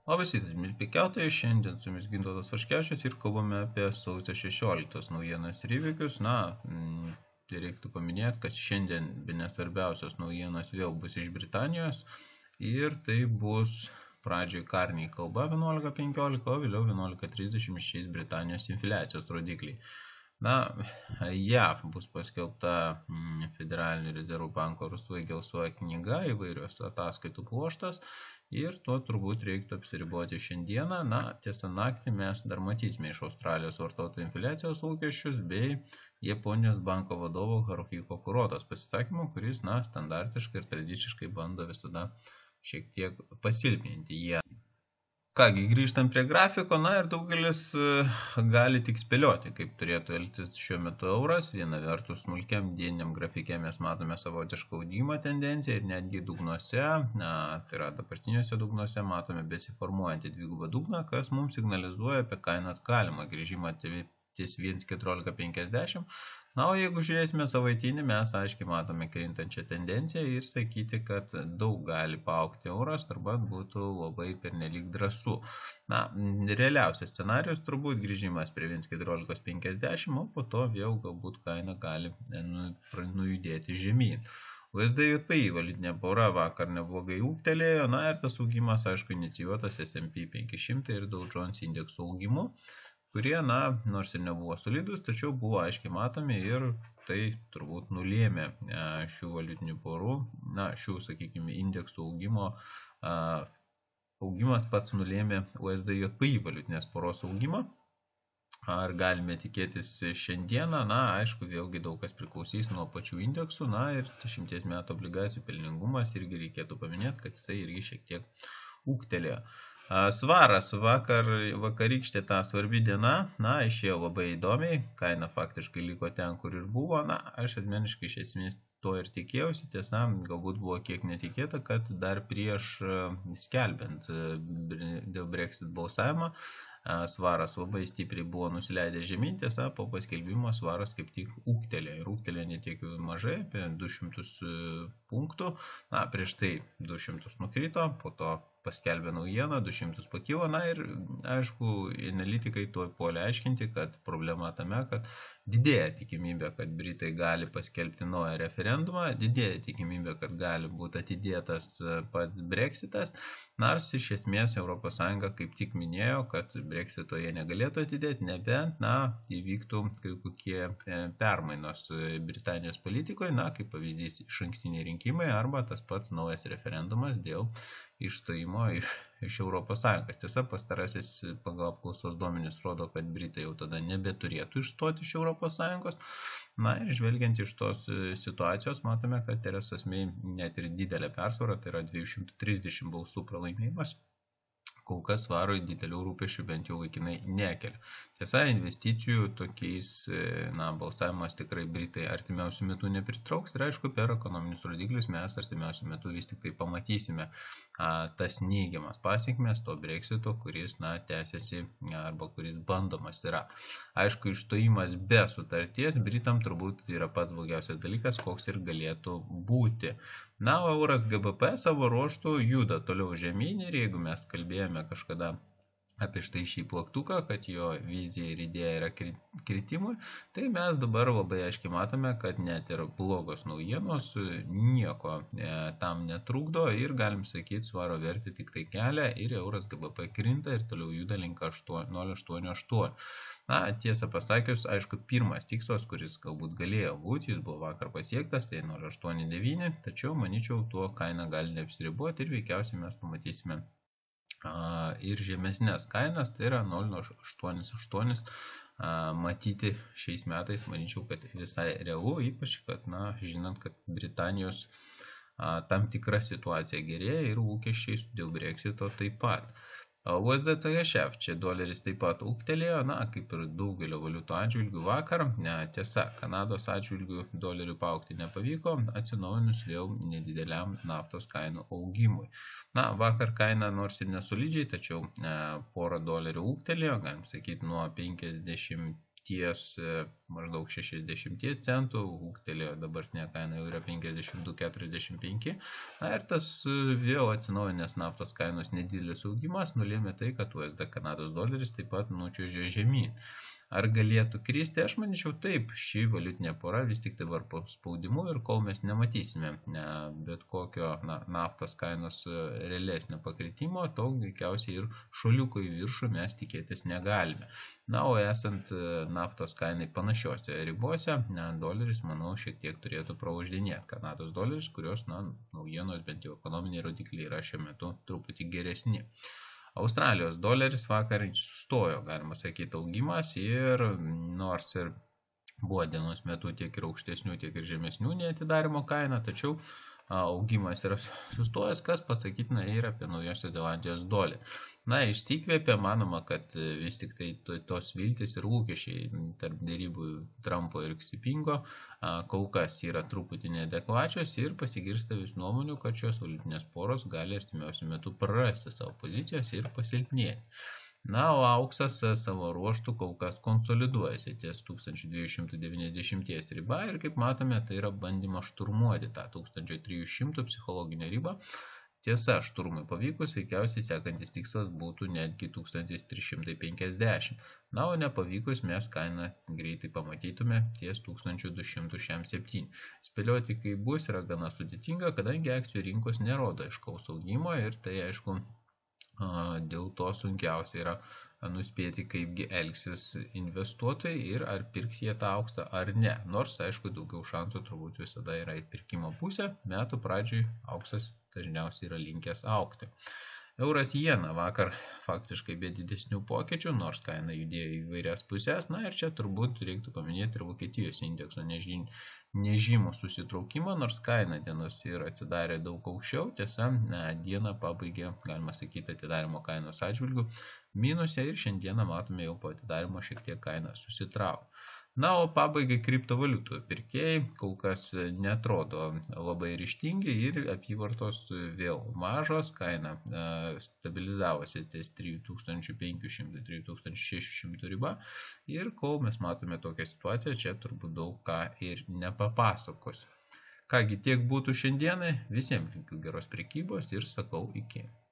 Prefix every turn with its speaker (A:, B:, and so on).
A: Labas rytas, mėly prekiautojai, šiandien su jumis Gintautas Vaškevičius ir kalbame apie sausio 16 naujienas ir įvykius. Tai reiktų paminėti, kad šiandien bene svarbiausios naujienos vėl bus iš Britanijos ir tai bus pradžioj karniai kalba 11.15, o vėliau 11.30 išeis Britanijos infliacijos rodikliai. JAV bus paskelbta Federalinių rezervų banko Russell Gelsoj knyga, įvairios ataskaitų pluoštas ir tuo turbūt reiktų apsiriboti šiandieną. Tiesa, naktį mes dar matysime iš Australijos vartotojų infliacijos lūkesčius bei Japonijos banko vadovo Haruhiko Kurodos pasisakymų, kuris, standartiškai ir tradiciškai bando visada šiek tiek pasilpninti jie. Kągi, grįžtam prie grafiko, ir daugelis gali tik spėlioti, kaip turėtų elgtis šiuo metu euras. Viena vertus, smulkiam dieniniam grafike mes matome savotišką augimo tendenciją ir netgi dugnuose, tai yra dabartiniuose dugnuose, matome besiformuojantį dvigubą dugną, kas mums signalizuoja apie kainos galimą grįžimą ties 1.1450. O jeigu žiūrėsime savaitinį, mes aiškiai matome krintančią tendenciją ir sakyti, kad daug gali paaugti euras, arba būtų labai pernelyg drąsu. Realiausias scenarius turbūt grįžimas prie 1.1450, o po to vėl galbūt kaina gali nujudėti žemyn. USD-JPY valiutinė pora vakar neblogai ūgtelėjo, ir tas augimas, aišku, inicijuotas S&P 500 ir Dow Jones indekso augimu, kurie, nors ir nebuvo solidus, tačiau buvo aiškiai matomi ir tai turbūt nulėmė šių valiutinių porų, šių, sakykime, indeksų augimas pats nulėmė USD-JPY valiutinės poros augimą. Ar galime tikėtis šiandieną? Aišku, vėlgi daug kas priklausys nuo pačių indeksų, ir 10 metų obligacijų pelningumas irgi reikėtų paminėti, kad jisai irgi šiek tiek ūgtelėjo. Svaras vakarykštė ta svarbi diena, išėjo labai įdomiai, kaina faktiškai liko ten, kur ir buvo, aš asmeniškai iš esmės to ir tikėjausi, tiesa, galbūt buvo kiek netikėta, kad dar prieš skelbiant dėl Brexit balsavimo, svaras labai stipriai buvo nusileidę žemyn, tiesa, po paskelbimo svaras kaip tik ūgtelėjo ir ūgtelėjo ne tiek mažai, apie 200 punktų, prieš tai 200 nukrito, po to paskelbė naujieną, 200 pakilo, ir aišku, analitikai tuo puolė aiškinti, kad problema tame, kad didėja tikimybė, kad Britai gali paskelbti naują referendumą, didėja tikimybė, kad gali būti atidėtas pats Brexitas, nors iš esmės ES kaip tik minėjo, kad Brexito jie negalėtų atidėti, nebent, įvyktų kai kokie permainos Britanijos politikoje, kaip pavyzdys išankstiniai rinkimai arba tas pats naujas referendumas dėl išstojimo iš ES. Tiesa, pastarasis pagal apklausos duomenis rodo, kad Britai jau tada nebeturėtų išstoti iš ES. Ir žvelgiant iš tos situacijos, matome, kad Teresos Mei net ir didelė persvara, tai yra 230 balsų pralaimėjimas, kol kas svarui didelių rūpesčių bent jau laikinai nekelia. Tiesa, investicijų tokiais balsavimas tikrai Britai artimiausių metų nepritrauks ir aišku, per ekonominius rodiklius mes artimiausių metų vis tik tai pamatysime tas neigiamas pasiekmes to Brexito, kuris tęsiasi arba kuris bandomas yra. Aišku, išstojimas be sutarties Britam turbūt yra pats blogiausias dalykas, koks ir galėtų būti. Euras GBP savo ruožtų juda toliau žemyn ir jeigu mes kalbėjome kažkada apie štai šį plaktuką, kad jo vizija ir idėja yra kritimui, tai mes dabar labai aiškiai matome, kad net ir blogos naujienos nieko tam netrukdo ir galim sakyti, svaro vertė tik tai kelia ir euras GBP krinta ir toliau juda link 0,88. Tiesą pasakius, aišku, pirmas tikslas, kuris galbūt galėjo būti, jis buvo vakar pasiektas, tai 0,89, tačiau, manyčiau, tuo kaina gali neapsiriboti ir veikiausiai mes pamatysime ir žemesnės kainas, tai yra 0,88 matyti šiais metais, manyčiau, kad visai realu, ypač, kad, žinant, kad Britanijos tam tikra situacija gerėja ir lūkesčiai dėl Brexito taip pat. USD CHF, čia doleris taip pat ūgtelėjo, kaip ir daugelio valiutų atžvilgių vakar. Tiesa, Kanados atžvilgių dolerių paaugti nepavyko, atsinaujinus vėl nedideliam naftos kainų augimui. Vakar kaina nors ir nesolidžiai, tačiau porą dolerių ūgtelėjo, galim sakyti, nuo 50 ties maždaug 60 centų, ūgtelėjo dabartinė kaina jau yra 52,45. Na ir tas vėl atsinaujinęs naftos kainos nedidelis augimas nulėmė tai, kad USD Kanados doleris taip pat nučiuožė žemyn. Ar galėtų kristi? Aš manyčiau taip, ši valiutinė pora vis tik dabar po spaudimu ir kol mes nematysime bet kokio naftos kainos realesnio pakritimo, tol veikiausiai ir šuoliuko į viršų mes tikėtis negalime. Na, o esant naftos kainai panašiose ribose, doleris, manau, šiek tiek turėtų pravaždinėti. Kanados doleris, kurios, naujienos, bent jau ekonominiai rodikliai yra šiuo metu truputį geresni. Australijos doleris vakar sustojo, galima sakyti, augimas ir nors ir buvo dienos metu tiek ir aukštesnių, tiek ir žemesnių nei atidarimo kaina, tačiau augimas yra sustojęs, kas pasakytina ir apie Naujosios Zelandijos dolerį. Na, išsikvėpė, manoma, kad vis tik tai tos viltis ir lūkesčiai tarp dėrybų Trumpo ir Ksipingo kol kas yra truputį neadekvačios ir pasigirsta vis nuomonių, kad šios valiutinės poros gali artimiausiu metu prarasti savo pozicijas ir pasilpnėti. Na, o auksas savo ruoštų kol kas konsoliduojasi ties 1290 riba ir kaip matome, tai yra bandymas šturmuoti tą 1300 psichologinę ribą. Tiesa, šturmui pavykus, veikiausiai sekantis tikslas būtų netgi 1350. Na, o nepavykus mes kainą greitai pamatytume ties 1207. Spėlioti, kaip bus, yra gana sudėtinga, kadangi akcijų rinkos nerodo aiškaus augimo ir tai, aišku, dėl to sunkiausia yra nuspėti, kaipgi elgsis investuotojai ir ar pirks jie tą auksą ar ne. Nors, aišku, daugiau šansų turbūt visada yra į pirkimo pusę. Metų pradžiai auksas dažniausiai yra linkęs augti. Euras jena vakar faktiškai be didesnių pokyčių, nors kaina judėjo į vairias pusės. Na ir čia turbūt reiktų paminėti ir Vokietijos indekso nežymų susitraukimą, nors kaina dienos ir atsidarė daug aukščiau. Tiesa, dieną pabaigė, galima sakyti, atidarimo kainos atžvilgių minuse ir šiandieną matome jau po atidarimo šiek tiek kainą susitraukė. Na, o pabaigai kriptovaliutų pirkėjai kol kas netrodo labai ryžtingi ir apyvartos vėl mažos, kaina stabilizavosi ties 3500-3600 riba ir kol mes matome tokią situaciją, čia turbūt daug ką ir nepapasakosiu. Kągi, tiek būtų šiandienai, visiems linkiu geros prekybos ir sakau iki.